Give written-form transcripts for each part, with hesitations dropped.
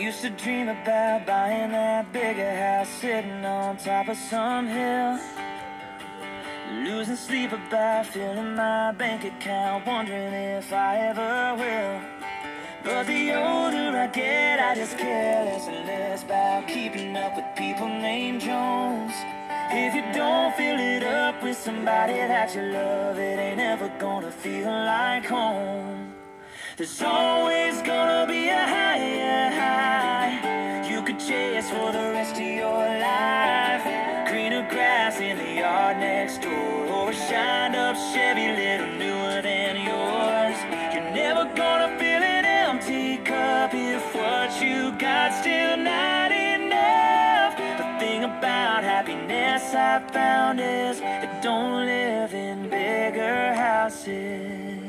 used to dream about buying that bigger house, sitting on top of some hill, losing sleep about filling my bank account, wondering if I ever will. But the older I get, I just care less and less about keeping up with people named Jones. If you don't fill it up with somebody that you love, it ain't ever gonna feel like home. There's always gonna be a higher high you could chase for the rest of your life. Greener grass in the yard next door, or a shined up Chevy little newer than yours. You're never gonna fill an empty cup if what you got still not enough. The thing about happiness I found is it don't live in bigger houses.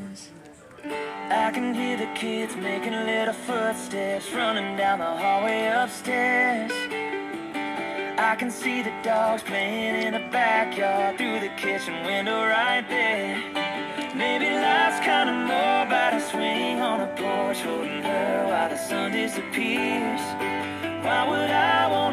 I can hear the kids making little footsteps running down the hallway upstairs. I can see the dogs playing in the backyard through the kitchen window right there. Maybe life's kinda more about a swing on a porch holding her while the sun disappears. Why would I want